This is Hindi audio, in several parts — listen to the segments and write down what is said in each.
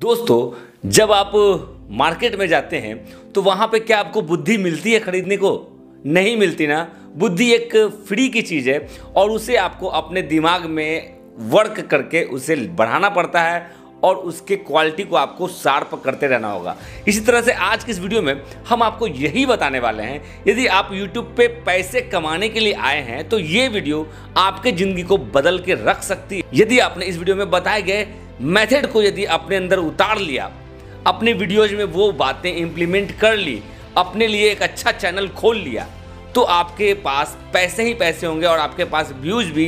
दोस्तों, जब आप मार्केट में जाते हैं तो वहाँ पे क्या आपको बुद्धि मिलती है खरीदने को? नहीं मिलती ना। बुद्धि एक फ्री की चीज़ है और उसे आपको अपने दिमाग में वर्क करके उसे बढ़ाना पड़ता है और उसके क्वालिटी को आपको शार्प करते रहना होगा। इसी तरह से आज की इस वीडियो में हम आपको यही बताने वाले हैं, यदि आप YouTube पे पैसे कमाने के लिए आए हैं तो ये वीडियो आपके ज़िंदगी को बदल के रख सकती है। यदि आपने इस वीडियो में बताए गए मेथड को यदि अपने अंदर उतार लिया, अपने वीडियोज में वो बातें इम्प्लीमेंट कर ली, अपने लिए एक अच्छा चैनल खोल लिया, तो आपके पास पैसे ही पैसे होंगे और आपके पास व्यूज़ भी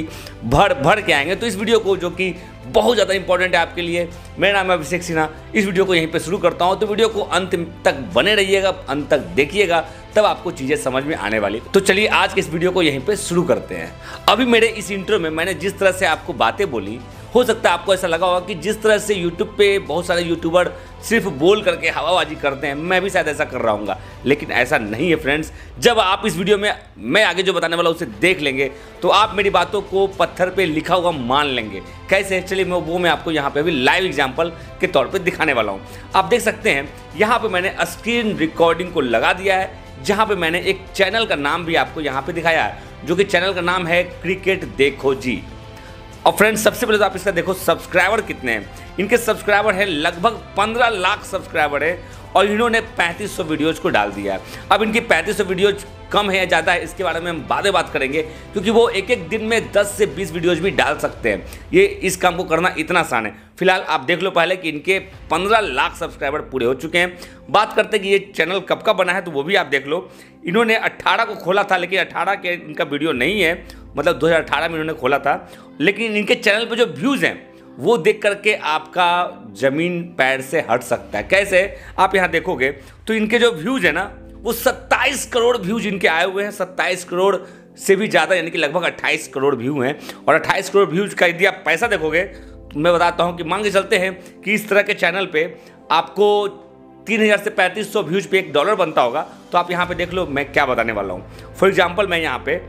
भर के आएंगे। तो इस वीडियो को, जो कि बहुत ज़्यादा इंपॉर्टेंट है आपके लिए, मेरा नाम है अभिषेक सिन्हा, इस वीडियो को यहीं पे शुरू करता हूँ। तो वीडियो को अंत तक बने रहिएगा, अंत तक देखिएगा, तब आपको चीज़ें समझ में आने वाली। तो चलिए आज के इस वीडियो को यहीं पे शुरू करते हैं। अभी मेरे इस इंट्रो में मैंने जिस तरह से आपको बातें बोली, हो सकता है आपको ऐसा लगा होगा कि जिस तरह से यूट्यूब पे बहुत सारे यूट्यूबर सिर्फ बोल करके हवाबाजी करते हैं, मैं भी शायद ऐसा कर रहा हूँगा, लेकिन ऐसा नहीं है फ्रेंड्स। जब आप इस वीडियो में मैं आगे जो बताने वाला उसे देख लेंगे तो आप मेरी बातों को पत्थर पे लिखा हुआ मान लेंगे। कैसे? चलिए मैं आपको यहाँ पे अभी लाइव एग्जाम्पल के तौर पे दिखाने वाला हूँ। आप देख सकते हैं यहाँ पे मैंने स्क्रीन रिकॉर्डिंग को लगा दिया है, जहाँ पे मैंने एक चैनल का नाम भी आपको यहाँ पे दिखाया है, जो कि चैनल का नाम है क्रिकेट देखो जी। और फ्रेंड्स, सबसे पहले तो आप इसका देखो सब्सक्राइबर कितने हैं। इनके सब्सक्राइबर है लगभग 15 लाख सब्सक्राइबर है और इन्होंने 3500 वीडियोज़ को डाल दिया है। अब इनकी 3500 वीडियोज़ कम है या ज़्यादा है, इसके बारे में हम बाद में बात करेंगे, क्योंकि वो एक दिन में 10 से 20 वीडियोज़ भी डाल सकते हैं। ये इस काम को करना इतना आसान है। फिलहाल आप देख लो पहले कि इनके 15 लाख सब्सक्राइबर पूरे हो चुके हैं। बात करते हैं कि ये चैनल कब का बना है, तो वो भी आप देख लो। इन्होंने 18 को खोला था, लेकिन 18 के इनका वीडियो नहीं है, मतलब 2018 में इन्होंने खोला था। लेकिन इनके चैनल पे जो व्यूज़ हैं वो देख करके आपका ज़मीन पैर से हट सकता है। कैसे? आप यहाँ देखोगे तो इनके जो व्यूज़ हैं ना, वो 27 करोड़ व्यूज़ इनके आए हुए हैं। 27 करोड़ से भी ज़्यादा, यानी कि लगभग 28 करोड़ व्यू हैं। और 28 करोड़ व्यूज़ का यदि आप पैसा देखोगे तो मैं बताता हूँ कि मान के चलते हैं कि इस तरह के चैनल पे आपको 3000 से 3500 व्यूज़ पे $1 बनता होगा। तो आप यहाँ पे देख लो मैं क्या बताने वाला हूँ। फॉर एग्जाम्पल, मैं यहाँ पे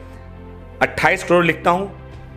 28 करोड़ लिखता हूँ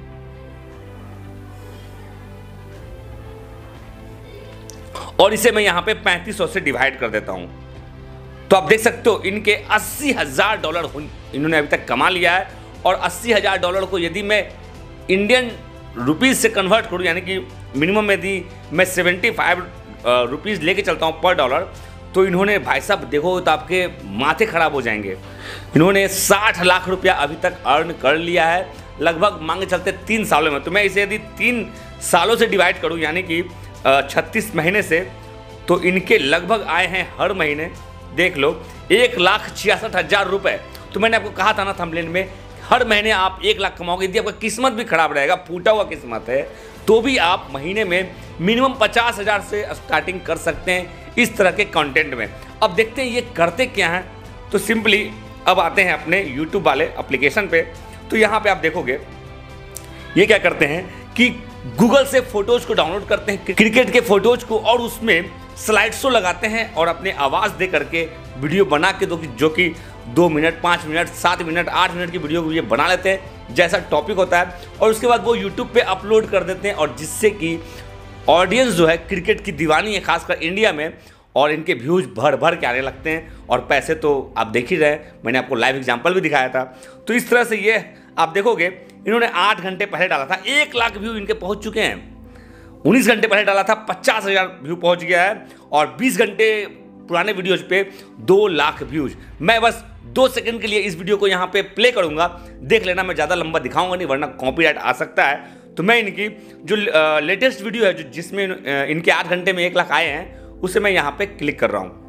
और इसे मैं यहाँ पे 3500 से डिवाइड कर देता हूँ, तो आप देख सकते हो इनके $80,000 इन्होंने अभी तक कमा लिया है। और $80,000 को यदि मैं इंडियन रुपीज़ से कन्वर्ट करूँ, यानी कि मिनिमम यदि मैं 75 रुपीज़ लेके चलता हूँ पर डॉलर, तो इन्होंने, भाई साहब देखो तो आपके माथे खराब हो जाएंगे, इन्होंने 60 लाख रुपया अभी तक अर्न कर लिया है, लगभग मांगे चलते 3 सालों में। तो मैं इसे यदि 3 सालों से डिवाइड करूँ, यानी कि 36 महीने से, तो इनके लगभग आए हैं हर महीने, देख लो, 1,66,000 रुपये। तो मैंने आपको कहा था ना थंबनेल में, हर महीने आप 1 लाख कमाओगे। यदि आपका किस्मत भी खराब रहेगा, फूटा हुआ किस्मत है, तो भी आप महीने में मिनिमम 50,000 से स्टार्टिंग कर सकते हैं इस तरह के कंटेंट में। अब देखते हैं ये करते क्या हैं। तो सिंपली अब आते हैं अपने YouTube वाले एप्लीकेशन पे। तो यहाँ पे आप देखोगे ये क्या करते हैं कि गूगल से फोटोज़ को डाउनलोड करते हैं, क्रिकेट के फोटोज़ को, और उसमें स्लाइड शो लगाते हैं और अपने आवाज़ दे करके वीडियो बना के जो कि 2 मिनट, 5 मिनट, 7 मिनट, 8 मिनट की वीडियो ये बना लेते हैं, जैसा टॉपिक होता है, और उसके बाद वो यूट्यूब पे अपलोड कर देते हैं। और जिससे कि ऑडियंस जो है क्रिकेट की दीवानी है, खासकर इंडिया में, और इनके व्यूज़ भर के आने लगते हैं। और पैसे तो आप देख ही रहे, मैंने आपको लाइव एग्जाम्पल भी दिखाया था। तो इस तरह से ये आप देखोगे, इन्होंने 8 घंटे पहले डाला था, 1 लाख व्यू इनके पहुंच चुके हैं। 19 घंटे पहले डाला था, 50,000 व्यू पहुंच गया है। और 20 घंटे पुराने वीडियोज पे 2 लाख व्यूज। मैं बस 2 सेकंड के लिए इस वीडियो को यहाँ पे प्ले करूँगा, देख लेना। मैं ज़्यादा लंबा दिखाऊंगा नहीं, वरना कॉपीराइट आ सकता है। तो मैं इनकी जो लेटेस्ट वीडियो है, जिसमें इनके 8 घंटे में 1 लाख आए हैं, उसे मैं यहाँ पे क्लिक कर रहा हूँ।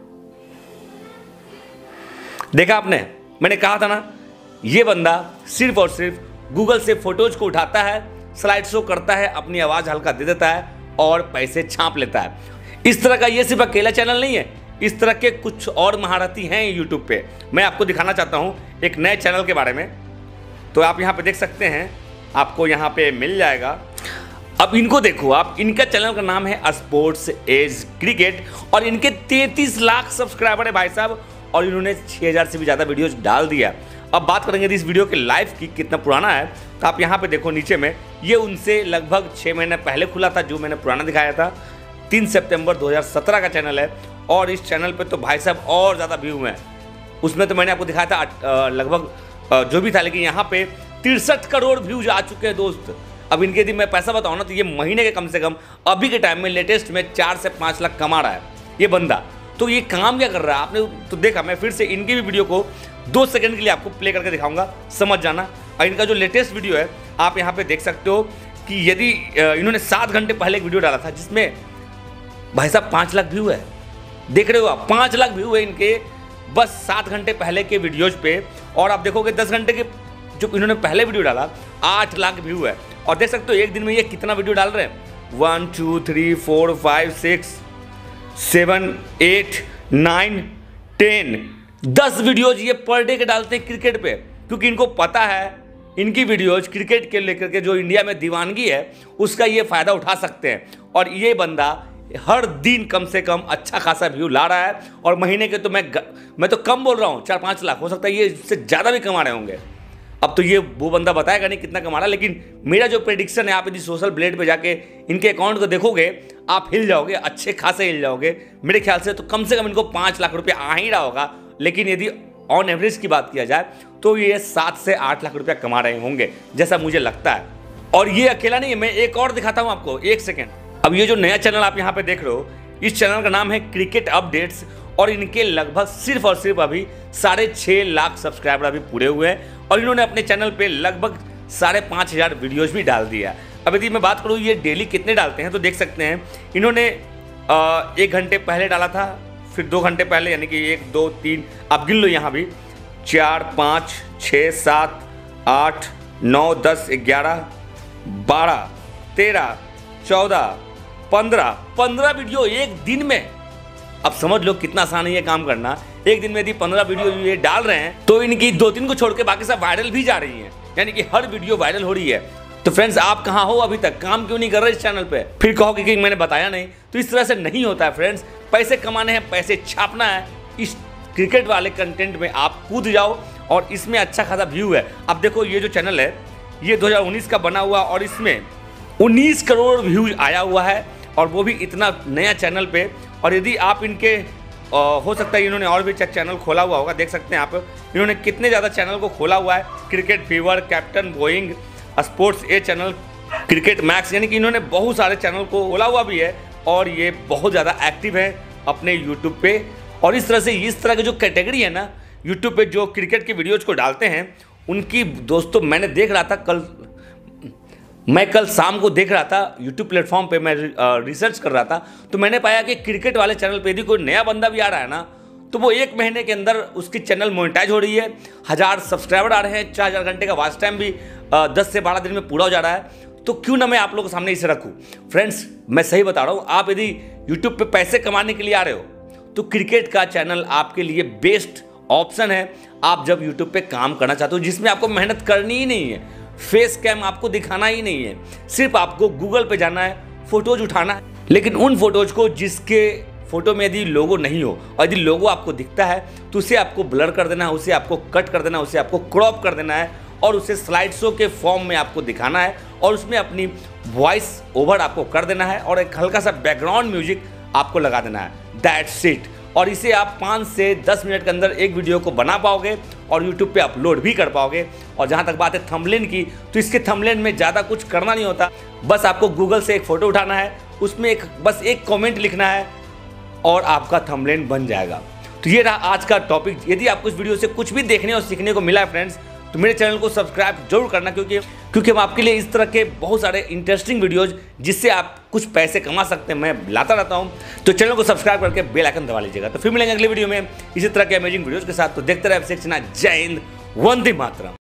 देखा आपने, मैंने कहा था ना, ये बंदा सिर्फ और सिर्फ गूगल से फोटोज को उठाता है, स्लाइड शो करता है, अपनी आवाज़ हल्का दे देता है और पैसे छाप लेता है। इस तरह का ये सिर्फ अकेला चैनल नहीं है, इस तरह के कुछ और महारथी हैं यूट्यूब पे। मैं आपको दिखाना चाहता हूँ एक नए चैनल के बारे में। तो आप यहाँ पे देख सकते हैं, आपको यहाँ पे मिल जाएगा। अब इनको देखो आप, इनका चैनल का नाम है स्पोर्ट्स एज क्रिकेट और इनके 33 लाख सब्सक्राइबर है भाई साहब, और इन्होंने 6000 से भी ज़्यादा वीडियोज डाल दिया। अब बात करेंगे इस वीडियो के लाइव की, कितना पुराना है। तो आप यहाँ पे देखो नीचे में, ये उनसे लगभग 6 महीने पहले खुला था, जो मैंने पुराना दिखाया था। 3 सितंबर 2017 का चैनल है और इस चैनल पे तो भाई साहब और ज़्यादा व्यू हैं। उसमें तो मैंने आपको दिखाया था लगभग जो भी था, लेकिन यहाँ पे 63 करोड़ व्यूज आ चुके हैं दोस्त। अब इनके यदि मैं पैसा बताऊँ ना तो ये महीने के कम से कम अभी के टाइम में लेटेस्ट में 4 से 5 लाख कमा रहा है ये बंदा। तो ये काम क्या कर रहा है आपने तो देखा। मैं फिर से इनकी भी वीडियो को 2 सेकंड के लिए आपको प्ले करके दिखाऊंगा, समझ जाना। और इनका जो लेटेस्ट वीडियो है आप यहाँ पे देख सकते हो कि यदि इन्होंने 7 घंटे पहले एक वीडियो डाला था जिसमें भाई साहब 5 लाख व्यू है। देख रहे हो आप, 5 लाख व्यू है इनके बस 7 घंटे पहले के वीडियोज पे। और आप देखोगे 10 घंटे के जो इन्होंने पहले वीडियो डाला 8 लाख व्यू है। और देख सकते हो एक दिन में ये कितना वीडियो डाल रहे हैं, 1 2 3 4 5 6 7 8 9 10 10 वीडियोज ये पर डे के डालते हैं क्रिकेट पे, क्योंकि इनको पता है इनकी वीडियोज क्रिकेट के लेकर के जो इंडिया में दीवानगी है उसका ये फ़ायदा उठा सकते हैं। और ये बंदा हर दिन कम से कम अच्छा खासा व्यू ला रहा है। और महीने के तो मैं तो कम बोल रहा हूँ, 4-5 लाख, हो सकता है ये इससे ज़्यादा भी कमा रहे होंगे। अब तो ये वो बंदा बताएगा नहीं कितना कमा रहा है, लेकिन मेरा जो प्रेडिक्शन है, आप यदि सोशल ब्लेड पे जाके इनके अकाउंट को देखोगे आप हिल जाओगे, अच्छे खासे हिल जाओगे। मेरे ख्याल से तो कम से कम इनको 5 लाख रुपया आ ही रहा होगा, लेकिन यदि ऑन एवरेज की बात किया जाए तो ये 7 से 8 लाख रुपया कमा रहे होंगे जैसा मुझे लगता है। और ये अकेला नहीं है, मैं एक और दिखाता हूँ आपको, 1 सेकेंड। अब ये जो नया चैनल आप यहाँ पे देख रहे हो, इस चैनल का नाम है क्रिकेट अपडेट्स और इनके लगभग सिर्फ और सिर्फ अभी 6.5 लाख सब्सक्राइबर अभी पूरे हुए हैं। और इन्होंने अपने चैनल पे लगभग 5,500 वीडियोज भी डाल दिया। अब यदि मैं बात करूँ ये डेली कितने डालते हैं तो देख सकते हैं इन्होंने 1 घंटे पहले डाला था, फिर 2 घंटे पहले, यानी कि 1 2 3 आप गिन लो यहाँ भी, 4 5 6 7 8 9 10 11 12 13 14 15 वीडियो एक दिन में। अब समझ लो कितना आसान है ये काम करना। एक दिन में यदि 15 वीडियो ये डाल रहे हैं तो इनकी 2-3 को छोड़ के बाकी सब वायरल भी जा रही हैं, यानी कि हर वीडियो वायरल हो रही है। तो फ्रेंड्स आप कहाँ हो, अभी तक काम क्यों नहीं कर रहे इस चैनल पे? फिर कहोगे कि मैंने बताया नहीं, तो इस तरह से नहीं होता है फ्रेंड्स। पैसे कमाने हैं, पैसे छापना है, इस क्रिकेट वाले कंटेंट में आप कूद जाओ और इसमें अच्छा खासा व्यू है। अब देखो ये जो चैनल है ये 2019 का बना हुआ और इसमें 19 करोड़ व्यूज आया हुआ है, और वो भी इतना नया चैनल पे। और यदि आप इनके हो सकता है इन्होंने और भी चैनल खोला हुआ होगा, देख सकते हैं आप इन्होंने कितने ज़्यादा चैनल को खोला हुआ है। Cricket fever, captain Boeing, sports A channel, cricket max, यानी कि इन्होंने बहुत सारे चैनल को खोला हुआ भी है और ये बहुत ज़्यादा एक्टिव है अपने यूट्यूब पे। और इस तरह की जो कैटेगरी है ना यूट्यूब पे जो क्रिकेट की वीडियोज़ को डालते हैं उनकी, दोस्तों मैंने देख रहा था मैं कल शाम को देख रहा था यूट्यूब प्लेटफॉर्म पे, मैं रिसर्च कर रहा था, तो मैंने पाया कि क्रिकेट वाले चैनल पे यदि कोई नया बंदा भी आ रहा है ना तो वो 1 महीने के अंदर उसकी चैनल मोनेटाइज हो रही है, 1000 सब्सक्राइबर आ रहे हैं, 4000 घंटे का वॉच टाइम भी 10 से 12 दिन में पूरा हो जा रहा है। तो क्यों ना मैं आप लोगों के सामने इसे रखूँ। फ्रेंड्स मैं सही बता रहा हूँ, आप यदि यूट्यूब पे पैसे कमाने के लिए आ रहे हो तो क्रिकेट का चैनल आपके लिए बेस्ट ऑप्शन है। आप जब यूट्यूब पे काम करना चाहते हो जिसमें आपको मेहनत करनी ही नहीं है, फेस कैम आपको दिखाना ही नहीं है, सिर्फ आपको गूगल पे जाना है, फोटोज उठाना है, लेकिन उन फोटोज को जिसके फोटो में यदि लोगो नहीं हो और यदि लोगो आपको दिखता है तो उसे आपको ब्लर कर देना है, उसे आपको कट कर देना है, उसे आपको क्रॉप कर देना है और उसे स्लाइड शो के फॉर्म में आपको दिखाना है और उसमें अपनी वॉइस ओवर आपको कर देना है और एक हल्का सा बैकग्राउंड म्यूजिक आपको लगा देना है, दैट्स इट। और इसे आप 5 से 10 मिनट के अंदर एक वीडियो को बना पाओगे और यूट्यूब पे अपलोड भी कर पाओगे। और जहाँ तक बात है थंबनेल की, तो इसके थंबनेल में ज़्यादा कुछ करना नहीं होता, बस आपको गूगल से एक फ़ोटो उठाना है, उसमें बस एक कमेंट लिखना है और आपका थंबनेल बन जाएगा। तो ये रहा आज का टॉपिक। यदि आपको इस वीडियो से कुछ भी देखने और सीखने को मिला है फ्रेंड्स तो मेरे चैनल को सब्सक्राइब जरूर करना, क्योंकि हम आपके लिए इस तरह के बहुत सारे इंटरेस्टिंग वीडियोज जिससे आप कुछ पैसे कमा सकते हैं मैं लाता रहता हूं। तो चैनल को सब्सक्राइब करके बेल आइकन दबा लीजिएगा। तो फिर मिलेंगे अगले वीडियो में इसी तरह के अमेजिंग वीडियोज के साथ। तो देखते रहे। जय हिंद, वंदे मातरम।